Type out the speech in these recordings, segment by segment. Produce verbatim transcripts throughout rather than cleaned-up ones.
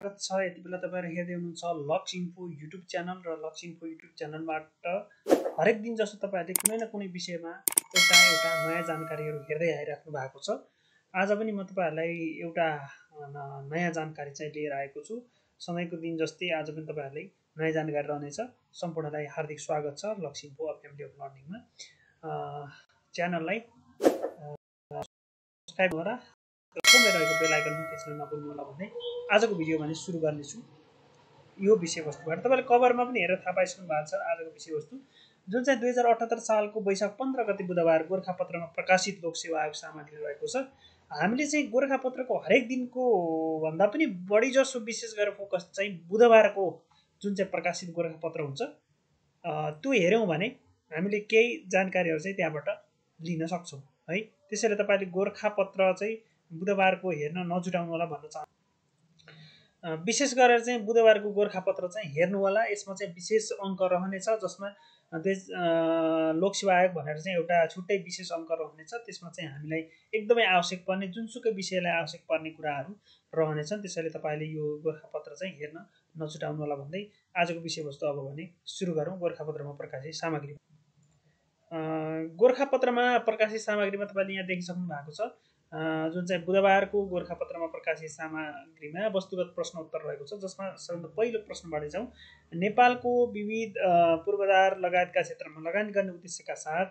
स्वागत छ। यति बेला तपाईहरु हेर्दै हुनुहुन्छ लक्स इन्फो युट्युब च्यानल र लक्स इन्फो युट्युब च्यानलबाट हरेक दिन जस्तो तपाईहरुले कुनै न कुनै विषयमा एउटा एउटा नयाँ जानकारीहरु हेर्दै आइराख्नु भएको छ। आज पनि म तपाईहरुलाई एउटा नयाँ जानकारी चाहिँ लिएर आएको छु। सधैँको दिन जस्तै आज पनि तपाईहरुलाई नयाँ जानकारी रहनेछ। सम्पूर्णलाई हार्दिक स्वागत छ लक्स इन्फो फ्यामिली अफ लर्निङमा। च्यानललाई सब्स्क्राइब गरेर कमै रहेको बेल आइकनमा त्यसमा नभुल्नु होला भन्दै आजको भिडियो भने सुरु गर्नेछु। यो विषयवस्तुबाट तपाईले कभरमा पनि हेरेर थाहा पाइसक्नु भएको छ। आजको विषयवस्तु जुन चाहिँ दुई हजार अठहत्तर सालको वैशाख पन्ध्र गते बुधबार गोरखापत्रमा प्रकाशित लोकसेवा आयोग सामग्री रहेको छ। हामीले चाहिँ गोरखापत्रको हरेक दिनको भन्दा पनि बढी जसो विशेष गरेर फोकस चाहिँ बुधबारको जुन चाहिँ प्रकाशित गोरखापत्र हुन्छ त्यो हेर्यौं भने हामीले केही जानकारीहरु चाहिँ त्यहाँबाट लिन सक्छौं है। त्यसैले तपाईले गोरखापत्र चाहिँ बुधबारको हेर्न नजुटाउनु होला भन्न चाहन्छु। विशेष गरेर चाहिँ बुधबारको गोरखापत्र चाहिँ हेर्नु होला। यसमा चाहिँ विशेष अङ्क रहनेछ जसमा लोकसेवा आयोग भनेर चाहिँ एउटा छुट्टै विशेष अङ्क रहनेछ। त्यसमा चाहिँ हामीलाई एकदमै आवश्यक पर्ने जुनसुकै विषयलाई आवश्यक पर्ने कुराहरू रहनेछन्। त्यसैले तपाईले यो गोरखापत्र चाहिँ हेर्न नजुटाउनु होला भन्दै आजको विषयवस्तु अब भने सुरु गरौँ। गोरखापत्रमा प्रकाशित सामग्री गोरखापत्रमा प्रकाशित सामग्रीमा तपाईले यहाँ देखिसक्नु भएको छ। जुन चाहिँ बुधबारको गोरखापत्रमा प्रकाशित सामग्रीमा वस्तुगत प्रश्न उत्तर रहेको छ। जसमा सबैभन्दा पहिलो प्रश्नबाट जाउँ। नेपालको विविध पूर्वाधार लगायतका क्षेत्रमा लगानी गर्ने उद्देश्यका साथ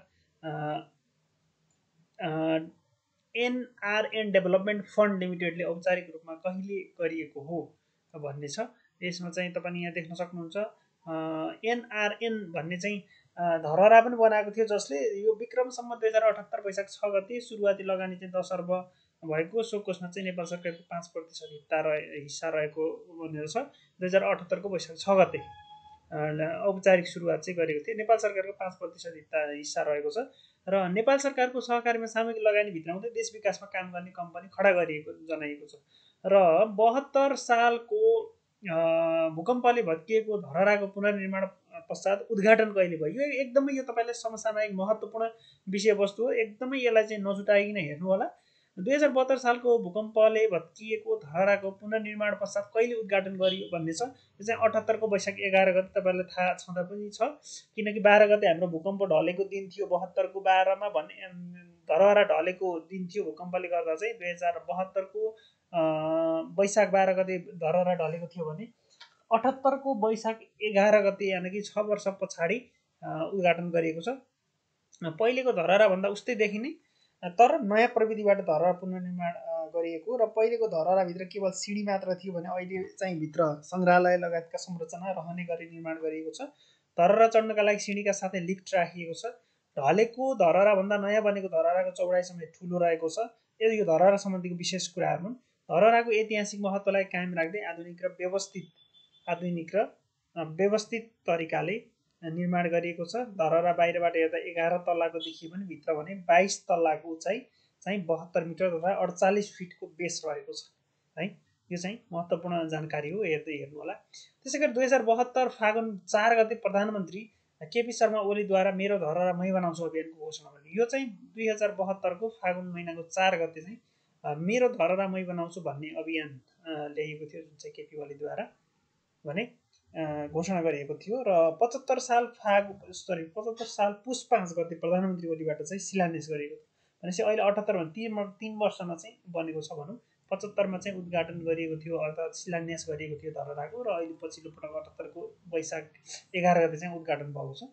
एनआरएन डेभलपमेन्ट फन्ड लिमिटेडले औपचारिक रूपमा कहिले गरिएको हो भन्ने छ। यसमा चाहिँ तपाईले यहाँ देख्न सक्नुहुन्छ एनआरएन भन्ने चाहिँ धरहरा पनि बनाएको थियो जसले यो विक्रम सम्वत दुई हजार अठहत्तर वैशाख छ गते सुरुवाती लगानी चाहिँ दस अर्ब भएको। सो कोषमा चाहिँ नेपाल सरकारको पाँच प्रतिशत हिस्सा रहे हिस्सा रहेको भनेर छ। दुई हजार अठहत्तरको वैशाख छ गते औपचारिक सुरुवात चाहिँ गरेको थियो। नेपाल सरकारको पाँच प्रतिशत हिस्सा रहेको छ र नेपाल सरकारको सहकारीमा सामूहिक लगानी भित्राउँदै देश विकासमा काम गर्ने कम्पनी खडा गरिएको जनाइएको छ। र बहत्तर सालको भूकम्पले भत्किएको धरहराको पुनर्निर्माण पश्चात उद्घाटन कहिले भयो। यो एकदमै यो तपाईले समसामयिक महत्त्वपूर्ण विषयवस्तु हो। एकदमै यसलाई चाहिँ नजुटाइकन हेर्नु होला। दुई हजार बहत्तर सालको भूकम्पले भत्किएको धरहराको पुनर्निर्माण पश्चात कहिले उद्घाटन गरियो भन्ने छ। यो चाहिँ अठहत्तरको वैशाख एघार गते तपाईलाई थाहा छँदा पनि छ किनकि बाह्र गते हाम्रो भूकम्प ढलेको दिन थियो। बहत्तरको बाह्रमा भन्ने धरहरा ढलेको दिन थियो भूकम्पले गर्दा चाहिँ दुई हजार बहत्तरको वैशाख बाह्र गते धरहरा ढलेको थियो भने अठहत्तरको वैशाख एघार गते यानि कि छ वर्ष पछाडि उद्घाटन गरिएको छ। पहिलेको धरहरा भन्दा उस्तै देखिने तर नयाँ प्रविधिबाट धरहरा पुनर्निर्माण गरिएको र पहिलेको धरहरा भित्र केवल सिडी मात्र थियो भने अहिले चाहिँ भित्र संग्रहालय लगायतका संरचना रहने गरी निर्माण गरिएको छ। धरहरा चढ्नका लागि सिडीका साथै लिफ्ट राखिएको छ। ढलेको धरहरा भन्दा नयाँ बनेको धरहराको चौडाइ समेत ठूलो रहेको छ। यो धरहरा सम्बन्धीको विशेष कुराहरू हुन्। धरहराको ऐतिहासिक महत्त्वलाई कायम राख्दै आधुनिक र व्यवस्थित आधुनिक र व्यवस्थित तरिकाले निर्माण गरिएको छ। धरहरा बाहिरबाट हेर्दा एघार तल्लाको देखिए पनि भित्र भने बाइस तल्लाको उचाइ चाहिँ बहत्तर मिटर तथा अडचालीस फिटको बेस रहेको छ है। यो चाहिँ महत्त्वपूर्ण जानकारी हो, हेर्दै हेर्नु होला। त्यसैगरी दुई हजार बहत्तर फागुन चार गते प्रधानमन्त्री केपी शर्मा ओलीद्वारा मेरो धरहरा मै बनाउँछु अभियानको घोषणा गरियो। यो चाहिँ दुई हजार बहत्तरको फागुन महिनाको चार गते चाहिँ मेरो धरहरा मै बनाउँछु भन्ने अभियान ल्याइएको थियो जुन चाहिँ केपी ओलीद्वारा भने घोषणा गरिएको थियो। र पचहत्तर साल फाग सरी पचहत्तर साल पुस पाँच गते प्रधानमन्त्री ओलीबाट चाहिँ शिलान्यास गरिएको थियो। भनेपछि अहिले अठहत्तर भन्दा तीन तीन वर्षमा चाहिँ बनेको छ भनौँ। पचहत्तरमा चाहिँ उद्घाटन गरिएको थियो अर्थात् शिलान्यास गरिएको थियो धरहराको र अहिले पछिल्लो पटक अठहत्तरको वैशाख एघार गते चाहिँ उद्घाटन भएको छ।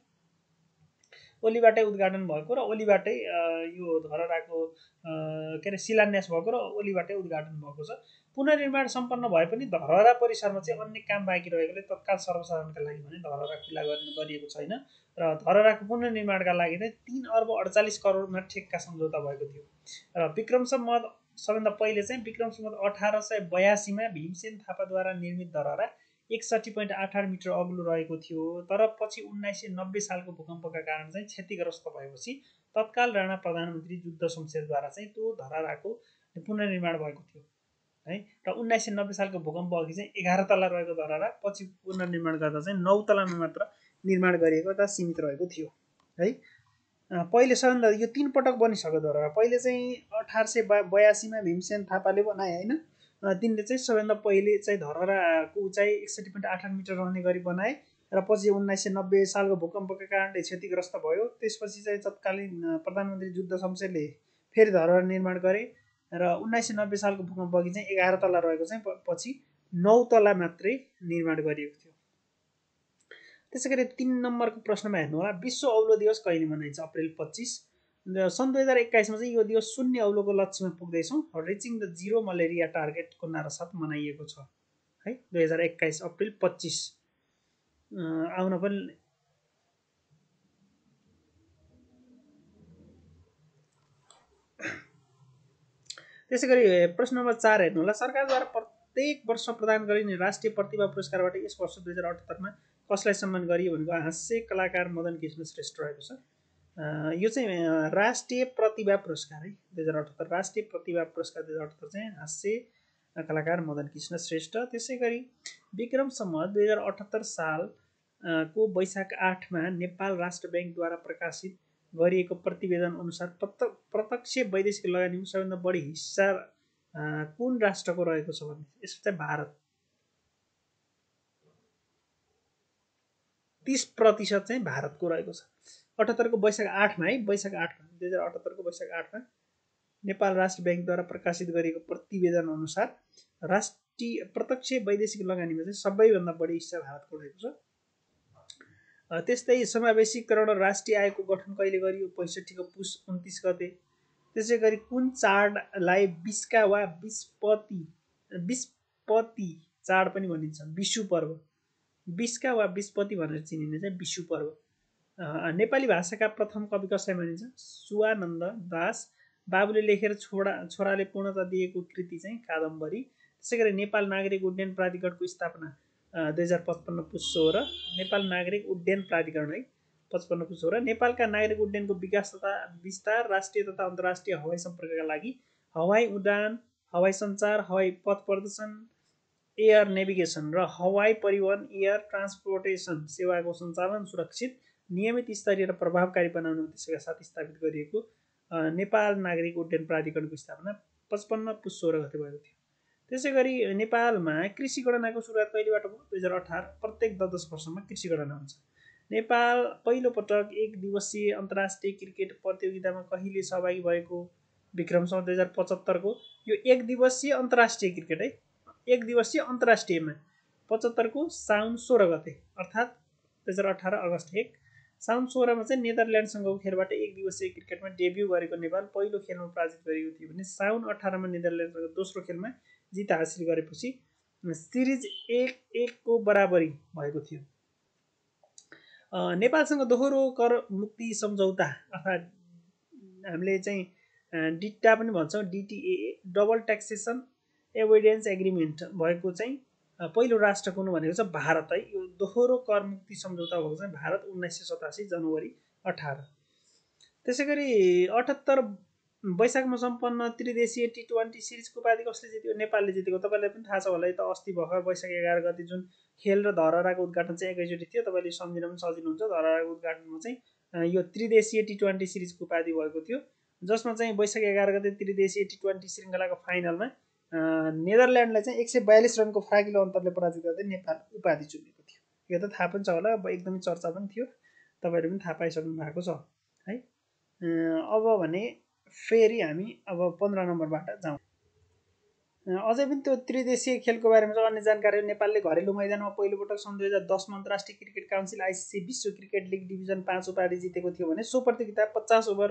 ओलीबाटै उद्घाटन भएको र ओलीबाटै यो धरहराको के अरे शिलान्यास भएको र ओलीबाटै उद्घाटन भएको छ। पुनर्निर्माण सम्पन्न भए पनि धरहरा परिसरमा चाहिँ अन्य काम बाँकी रहेकोले तत्काल सर्वसाधारणका लागि भने धरहरा खुला गरिएको छैन र धरहराको पुनर्निर्माणका लागि चाहिँ तीन अर्ब अडचालीस करोडमा ठेक्का सम्झौता भएको थियो। र विक्रम सम्वत सबभन्दा पहिले चाहिँ विक्रम सम्वत अठार सय बयासीमा भीमसेन थापाद्वारा निर्मित धरहरा एकसठी पोइन्ट आठ आठ मिटर अग्लो रहेको थियो। तर पछि उन्नाइस सय नब्बे सालको भूकम्पका कारण चाहिँ क्षतिग्रस्त भएपछि तत्काल राणा प्रधानमन्त्री जुद्ध शमशेरद्वारा चाहिँ त्यो धरहराको पुनर्निर्माण भएको थियो है। र उन्नाइस सय नब्बे सालको भूकम्प अघि चाहिँ एघार तला रहेको धरहरा पछि पुनर्निर्माण गर्दा चाहिँ नौ तलामा मात्र निर्माण गरिएको अथवा सीमित रहेको थियो है। पहिले सबभन्दा यो तीन पटक बनिसक्यो धरहरा। पहिले चाहिँ अठार सय बयासीमा भीमसेन थापाले बनाए होइन। तिनले चाहिँ सबैभन्दा पहिले चाहिँ धरहराको उचाइ एकसठी पोइन्ट आठ आठ मिटर रहने गरी बनाए र पछि उन्नाइस सय नब्बे सालको भूकम्पका कारणले क्षतिग्रस्त भयो। त्यसपछि चाहिँ तत्कालीन प्रधानमन्त्री जुद्ध शमशेरले फेरि धरहरा निर्माण गरे र उन्नाइस सय नब्बे सालको भूकम्प अघि चाहिँ एघार तला रहेको चाहिँ पछि नौ तला मात्रै निर्माण गरिएको थियो। त्यसै गरी तीन नम्बरको प्रश्नमा हेर्नु होला, विश्व औलो दिवस कहिले मनाइन्छ? अप्रेल पच्चिस। सन् दुई हजार एक्काइसमा चाहिँ यो दिवस शून्य औलोको लक्ष्यमा पुग्दैछौँ, रिचिङ द जिरो मलेरिया टार्गेटको नारासाथ मनाइएको छ है। दुई हजार एक्काइस अप्रेल पच्चिस आउन पनि त्यसै गरी प्रश्न नम्बर चार हेर्नु होला, सरकारद्वारा प्रत्येक वर्ष प्रदान गरिने राष्ट्रिय प्रतिभा पुरस्कारबाट यस वर्ष दुई हजार अठहत्तरमा कसलाई सम्मान गरियो भनेको हास्य कलाकार मदन कृष्ण श्रेष्ठ रहेको छ। यो चाहिँ राष्ट्रिय प्रतिभा पुरस्कार है, दुई हजार अठहत्तर राष्ट्रिय प्रतिभा पुरस्कार दुई हजार अठहत्तर चाहिँ हास्य कलाकार मदन कृष्ण श्रेष्ठ। त्यसै गरी विक्रम सम्वत दुई हजार अठहत्तर सालको वैशाख आठमा नेपाल राष्ट्र ब्याङ्कद्वारा प्रकाशित गरिएको प्रतिवेदन अनुसार प्रत्यक्ष वैदेशिक लगानीमा सबैभन्दा बढी हिस्सा कुन राष्ट्रको रहेको छ भने यसको चाहिँ भारत तीस प्रतिशत चाहिँ भारतको रहेको छ। अठहत्तरको वैशाख आठमा है, वैशाख आठमा दुई हजार अठहत्तरको वैशाख आठमा नेपाल राष्ट्र ब्याङ्कद्वारा प्रकाशित गरिएको प्रतिवेदन अनुसार राष्ट्रिय प्रत्यक्ष वैदेशिक लगानीमा चाहिँ सबैभन्दा बढी हिस्सा भारतको रहेको छ। त्यस्तै समावेशीकरण र राष्ट्रिय आयोगको गठन कहिले गरियो? पैँसठीको पुस उन्तिस गते। त्यसै गरी कुन चाडलाई बिस्का वा बिस्पति बिस्पति चाड पनि भनिन्छ? विषु पर्व। बिस्का वा बिस्पति भनेर चिनिने चाहिँ विषु पर्व। नेपाली भाषाका प्रथम कवि कसलाई मानिन्छ? सुवानन्द दास। बाबुले लेखेर छोडा छोराले पूर्णता दिएको कृति चाहिँ कादम्बरी। त्यसै गरी नेपाल नागरिक उड्डयन प्राधिकरणको स्थापना दुई हजार पचपन्न पुस सोह्र। नेपाल नागरिक उड्डयन प्राधिकरण है, पचपन्न पुस सोह्र। नेपालका नागरिक उड्डयनको विकास तथा विस्तार, राष्ट्रिय तथा अन्तर्राष्ट्रिय हवाई सम्पर्कका लागि हवाई उडान, हवाई सञ्चार, हवाई पथ प्रदर्शन, एयर नेभिगेसन र हवाई परिवहन एयर ट्रान्सपोर्टेसन सेवाको सञ्चालन सुरक्षित, नियमित, स्तरीय र प्रभावकारी बनाउने उद्देश्यका साथ स्थापित गरिएको नेपाल नागरिक उड्डयन प्राधिकरणको स्थापना पचपन्न पुस सोह्र गते भएको थियो। त्यसै गरी नेपालमा कृषि गणनाको सुरुवात कहिलेबाट भयो? दुई हजार अठार। प्रत्येक दस दस वर्षमा कृषि गणना हुन्छ। नेपाल पहिलो पटक एक दिवसीय अन्तर्राष्ट्रिय क्रिकेट प्रतियोगितामा कहिले सहभागी भएको? विक्रम सम्वत दुई हजार पचहत्तरको। यो एक दिवसीय अन्तर्राष्ट्रिय क्रिकेट है, एक दिवसीय अन्तर्राष्ट्रियमा पचहत्तरको साउन सोह्र गते अर्थात् दुई हजार अठार अगस्त एक। साउन सोह्रमा चाहिँ नेदरल्यान्डसँगको खेलबाट एक दिवसीय क्रिकेटमा डेब्यू गरेको नेपाल पहिलो खेलमा पराजित गरेको थियो भने साउन अठारमा नेदरल्यान्डसँग दोस्रो खेलमा जित हासिल गरेपछि सिरिज एक एकको बराबरी भएको थियो। नेपालसँग दोहोरो कर मुक्ति सम्झौता अर्थात् हामीले चाहिँ डिट्टा पनि भन्छौँ, DTA double taxation avoidance agreement भएको चाहिँ पहिलो राष्ट्र कुन भनेको छ? भारत है। यो दोहोरो कर मुक्ति सम्झौता भएको चाहिँ भारत उन्नाइस सय सतासी जनवरी अठार। त्यसै गरी अठहत्तर वैशाखमा सम्पन्न त्रिदेशीय टी ट्वेन्टी सिरिजको उपाधि कसले जित्यो? नेपालले जितेको। तपाईँलाई पनि थाहा छ होला, त अस्ति भर्खर वैशाख एघार गते जुन खेल र धरहराको उद्घाटन चाहिँ एकैचोटि थियो। तपाईँले सम्झिन पनि सजिलो हुन्छ। धरहराको उद्घाटनमा चाहिँ यो त्रिदेशीय टी ट्वेन्टी सिरिजको उपाधि भएको थियो, जसमा चाहिँ वैशाख एघार गते त्रिदेशीय टी ट्वेन्टी श्रृङ्खलाको फाइनलमा नेदरल्यान्डलाई चाहिँ एक सय बयालिस रनको फ्राकिलो अन्तरले पराजित गर्दै नेपाल उपाधि चुमेको थियो। यो त थाहा पनि छ होला, एकदमै चर्चा पनि थियो, तपाईँहरू पनि थाहा पाइसक्नु भएको छ है। अब भने फेरि हामी अब पन्ध्र नम्बरबाट जाउँ। अझै पनि त्यो त्रिदेशीय खेलको बारेमा चाहिँ अन्य जानकारी। नेपालले घरेलु मैदानमा पहिलोपटक सन् दुई हजार दसमा अन्तर्राष्ट्रिय क्रिकेट काउन्सिल आइसिसी विश्व क्रिकेट लिग डिभिजन पाँच उपाधि जितेको थियो भने सो प्रतियोगिता पचास ओभर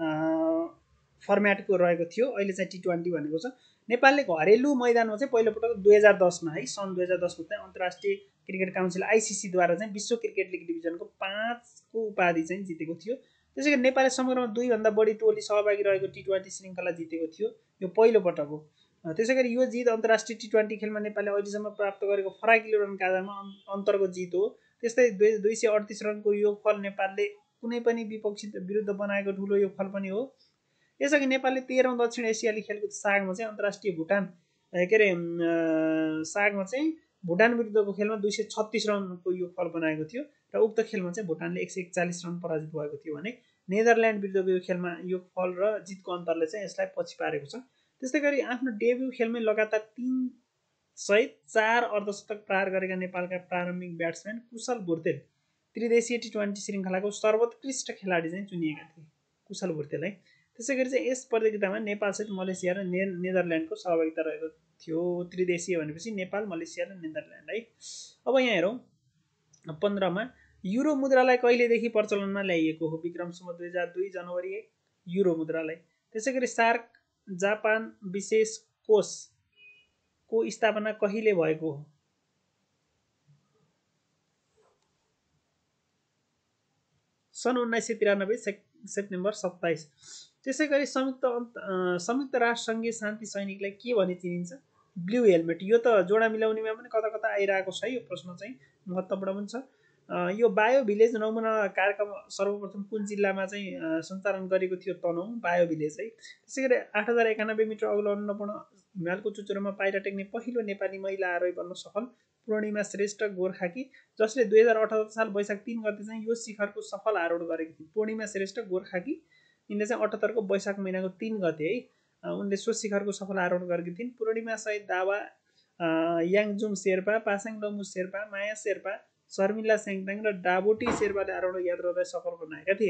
फर्मेटको रहेको थियो। अहिले चाहिँ टी ट्वेन्टी भनेको छ। नेपालले घरेलु मैदानमा चाहिँ पहिलोपटक दुई हजार दसमा है सन् दुई हजार दसमा चाहिँ अन्तर्राष्ट्रिय क्रिकेट काउन्सिल आइसिसीद्वारा चाहिँ विश्व क्रिकेट लिग डिभिजनको पाँचको उपाधि चाहिँ जितेको थियो। त्यसै गरी नेपालले समग्रमा दुईभन्दा बढी टोली सहभागी रहेको टी ट्वेन्टी श्रृङ्खला जितेको थियो। यो पहिलो पटक हो। त्यसै गरी यो जित अन्तर्राष्ट्रिय टी ट्वेन्टी खेलमा नेपालले अहिलेसम्म प्राप्त गरेको फराकिलो रनको आधारमा अन्तरको जित हो। त्यस्तै दुई दुई सय अडतिस रनको योगफल नेपालले कुनै पनि विपक्षी विरुद्ध बनाएको ठुलो योगफल पनि हो। यसअघि नेपालले तेह्रौँ दक्षिण एसियाली खेलकुद सागमा चाहिँ अन्तर्राष्ट्रिय भुटान के अरे सागमा चाहिँ भुटान विरुद्धको खेलमा दुई सय छत्तिस रनको योगफल बनाएको थियो र उक्त खेलमा चाहिँ भुटानले एक सय एकचालिस रन पराजित भएको थियो भने नेदरल्यान्ड विरुद्धको यो खेलमा योगफल र जितको अन्तरले चाहिँ यसलाई पछि पारेको छ। त्यस्तै गरी आफ्नो डेब्यू खेलमै लगातार तीन सय चार अर्धशतक प्रहार गरेका नेपालका प्रारम्भिक ब्याट्सम्यान कुशल भुर्तेल त्रिदेशीय टी ट्वेन्टी श्रृङ्खलाको सर्वोत्कृष्ट खेलाडी चाहिँ चुनिएका थिए कुशल भुर्तेल है। त्यसै गरी चाहिँ यस प्रतियोगितामा नेपालसहित मलेसिया र ने नेदरल्यान्डको सहभागिता रहेको थियो। त्रिदेशीय भनेपछि नेपाल, मलेसिया र नेदरल्यान्ड है। अब यहाँ हेरौँ पन्ध्रमा युरो मुद्रालाई कहिलेदेखि प्रचलनमा ल्याइएको हो? विक्रम सम्वत दुई हजार दुई जनवरी एक युरो मुद्रालाई। त्यसै गरी सार्क जापान विशेष कोषको स्थापना कहिले भएको हो? सन् उन्नाइस सय तिरानब्बे सेप्टेम्बर सत्ताइस। त्यसै गरी संयुक्त संयुक्त राष्ट्र सङ्घीय शान्ति सैनिकलाई के भनी चिनिन्छ? Blue helmet. यो त जोडा मिलाउनेमा पनि कता कता आइरहेको छ है। यो प्रश्न चाहिँ महत्त्वपूर्ण पनि छ। यो बायो भिलेज नमुना कार्यक्रम सर्वप्रथम कुन जिल्लामा चाहिँ सञ्चालन गरेको थियो? तनहुँ बायो भिलेज है। त्यसै गरी आठ हजार एकानब्बे मिटर अग्लो अन्नपूर्ण हिमालको चुचुरोमा पाइला टेक्ने पहिलो नेपाली महिला आरोही बन्न सफल पूर्णिमा श्रेष्ठ गोर्खाकी, जसले दुई हजार अठहत्तर साल वैशाख तिन गते चाहिँ यो शिखरको सफल आरोहण गरेकी थिइन्। पूर्णिमा श्रेष्ठ गोर्खाकी, यिनले चाहिँ अठहत्तरको वैशाख महिनाको तिन गते है उनले सो शिखरको सफल आरोहण गरेकी थिइन्। पूर्णिमा सहित दावा याङजुम शेर्पा, पासाङ डम्बु शेर्पा, माया शेर्पा, शर्मिला स्याङताङ र डाबोटी शेर्पाले आरोहण यात्रालाई सफल बनाएका थिए।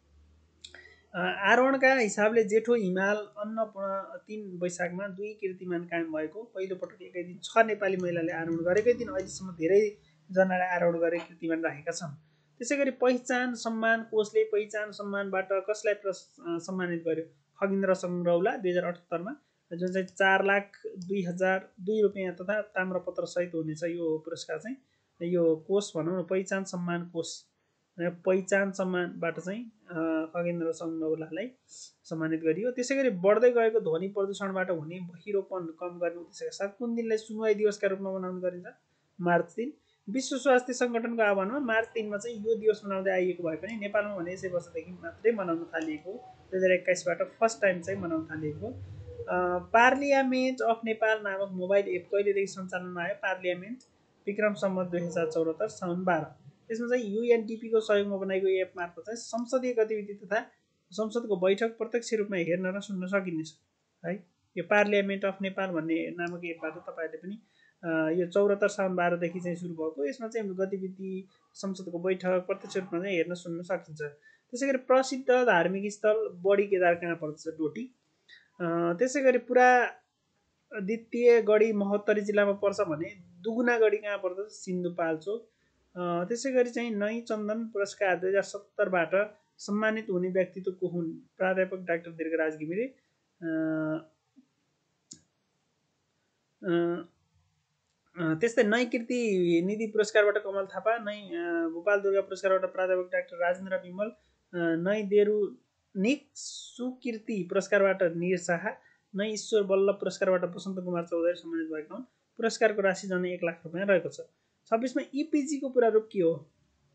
आरोहणका हिसाबले जेठो हिमाल अन्नपूर्ण तिन वैशाखमा दुई कीर्तिमान कायम भएको। पहिलो पटक एकै दिन छ नेपाली महिलाले आरोहण गरेकै दिन अहिलेसम्म धेरैजनाले आरोहण गरेको कीर्तिमान राखेका छन्। त्यसै गरी पहिचान सम्मान कोषले पहिचान सम्मानबाट कसलाई सम्मानित गर्यो? खगेन्द्र सङ्ग्रौला दुई हजार अठहत्तरमा, जुन चाहिँ चार लाख दुई हजार दुई रुपियाँ तथा ताम्रपत्र सहित हुनेछ। यो पुरस्कार चाहिँ यो कोष भनौँ न पहिचान सम्मान कोष, पहिचान सम्मानबाट चाहिँ खगेन्द्र सङ्ग्रौलालाई सम्मानित गरियो। त्यसै गरी बढ्दै गएको ध्वनि प्रदूषणबाट हुने बहिरोपन कम गर्ने उद्देश्यका साथ कुन दिनलाई सुनवाई दिवसका रूपमा मनाउने गरिन्छ? मार्च तिन। विश्व स्वास्थ्य सङ्गठनको आह्वानमा मार्च तिनमा चाहिँ यो दिवस मनाउँदै आइएको भए पनि नेपालमा भने यसै वर्षदेखि मात्रै मनाउन थालिएको हो। दुई हजार एक्काइसबाट फर्स्ट टाइम चाहिँ मनाउन थालिएको हो। पार्लियामेन्ट अफ नेपाल नामक मोबाइल एप कहिलेदेखि सञ्चालनमा आयो? पार्लियामेन्ट विक्रम सम्वत दुई हजार चौहत्तर साउन बाह्र। यसमा चाहिँ युएनडिपीको सहयोगमा बनाएको एप मार्फत चाहिँ संसदीय गतिविधि तथा संसदको बैठक प्रत्यक्ष रूपमा हेर्न र सुन्न सकिनेछ है। यो पार्लियामेन्ट अफ नेपाल भन्ने नामक एपबाट तपाईँहरूले पनि यो चौहत्तर साउन बाह्रदेखि चाहिँ सुरु भएको। यसमा चाहिँ गतिविधि संसदको बैठक प्रत्यक्ष रूपमा चाहिँ हेर्न सुन्न सकिन्छ। त्यसै गरी प्रसिद्ध धार्मिक स्थल बडी केदार कहाँ पर्दछ? डोटी। त्यसै गरी पुरा द्वितीय गढी महोत्तरी जिल्लामा पर्छ भने दुगुना गढी कहाँ पर्दछ? सिन्धुपाल्चोक। त्यसै गरी चाहिँ नै चन्दन पुरस्कार दुई हजार सत्तरबाट सम्मानित हुने व्यक्तित्व को हुन्? प्राध्यापक डाक्टर दीर्घराज घिमिरे। त्यस्तै नै कीर्ति निधि पुरस्कारबाट कमल थापा, नै भोपाल दुर्गा पुरस्कारबाट प्राध्यापक डाक्टर राजेन्द्र विमल, नै देरुनिक सुकीर्ति पुरस्कारबाट निर शाह, नै ईश्वर बल्लभ पुरस्कारबाट बसन्त कुमार चौधरी सम्मानित भएका हुन्। पुरस्कारको राशि झन् एक लाख रुपियाँ रहेको छ। छब्बिसमा इपिजीको पुरा रूप के हो?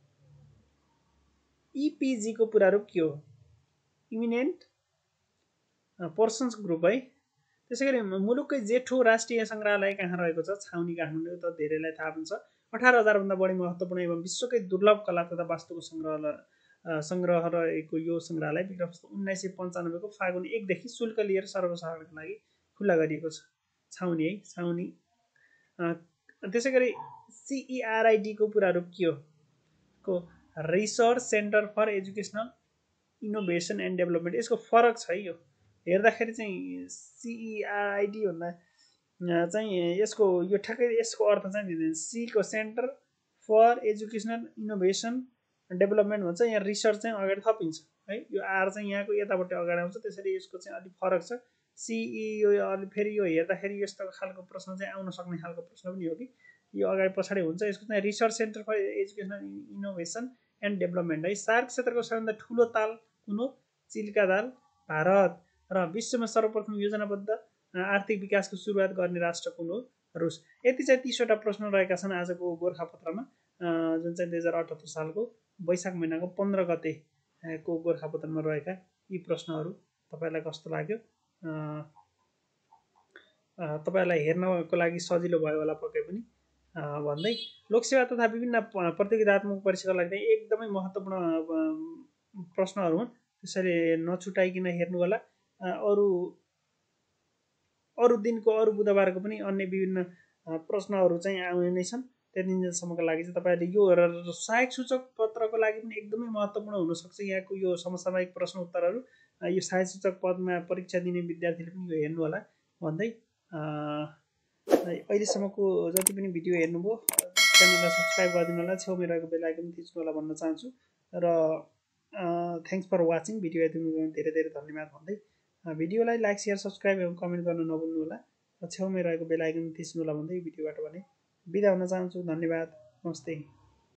इपिजीको पुरा रूप के हो? इमिनेन्ट पर्सन्स ग्रुप है। त्यसै गरी मुलुककै जेठो राष्ट्रिय सङ्ग्रहालय कहाँ रहेको छ? छाउनी काठमाडौँ। त धेरैलाई थाहा हुन्छ। अठार हजारभन्दा बढी महत्त्वपूर्ण एवं विश्वकै दुर्लभ कला तथा वास्तुको सङ्ग्रहालय सङ्ग्रह रहेको यो सङ्ग्रहालय विक्रम उन्नाइस सय पन्चानब्बेको फागुन एकदेखि शुल्क लिएर सर्वसाधारणको लागि खुल्ला गरिएको छ। छाउनी है, छाउनी। त्यसै गरी सिइआरआइडीको पुरा रूप के हो? को research centre for educational innovation and development. यसको फरक छ है। यो हेर्दाखेरि चाहिँ सिइआरआइडी भन्दा चाहिँ यसको यो ठ्याक्कै यसको अर्थ चाहिँ दिँदैन। सीको centre for educational innovation development भन्छ, यहाँ रिसर्च चाहिँ अगाडि थपिन्छ है। यो आर चाहिँ यहाँको यतापट्टि अगाडि आउँछ, त्यसरी यसको चाहिँ अलिक फरक छ। सिई यो अलि फेरि यो हेर्दाखेरि यस्तो खालको प्रश्न चाहिँ आउन सक्ने खालको प्रश्न पनि हो कि यो अगाडि पछाडि हुन्छ। यसको चाहिँ research centre for educational innovation and development है। सार्क क्षेत्रको सबैभन्दा ठुलो ताल कुन हो? चिल्का ताल भारत। र विश्वमा सर्वप्रथम योजनाबद्ध आर्थिक विकासको सुरुवात गर्ने राष्ट्र कुन हो? रुस। यति चाहिँ तीसवटा प्रश्न रहेका छन् आजको गोर्खापत्रमा, जुन चाहिँ दुई हजार अठहत्तर सालको वैशाख महिनाको पन्ध्र गतेको गोर्खापत्रमा रहेका यी प्रश्नहरू तपाईँलाई कस्तो लाग्यो? तपाईँलाई हेर्नको लागि सजिलो भयो होला पक्कै पनि भन्दै, लोकसेवा तथा विभिन्न प्रतियोगितात्मक परीक्षाका लागि एकदमै महत्त्वपूर्ण प्रश्नहरू हुन्। त्यसरी नछुटाइकन हेर्नु होला। अरू अरू दिनको अरू बुधबारको पनि अन्य विभिन्न प्रश्नहरू चाहिँ आउने नै छन्। त्यति दिनसम्मको लागि चाहिँ तपाईँहरूले यो र सहायक सूचक पत्रको लागि पनि एकदमै महत्त्वपूर्ण हुनसक्छ यहाँको यो समसामयिक प्रश्न उत्तरहरू। यो सहायक सूचक पदमा परीक्षा दिने विद्यार्थीले पनि यो हेर्नु होला भन्दै अहिलेसम्मको जति पनि भिडियो हेर्नुभयो च्यानललाई सब्सक्राइब गरिदिनु होला, छेउमै रहेको बेल आइकन थिच्नु होला भन्न चाहन्छु। र थ्याङ्क्स फर वाचिङ, भिडियो हेरिदिनु धेरै धेरै धन्यवाद भन्दै भिडियोलाई लाइक सेयर सब्सक्राइब एवं कमेन्ट गर्न नभुल्नु होला र छेउमै रहेको बेल आइकन थिच्नु होला भन्दै भिडियोबाट भने बिदा हुन चाहन्छु। धन्यवाद, नमस्ते।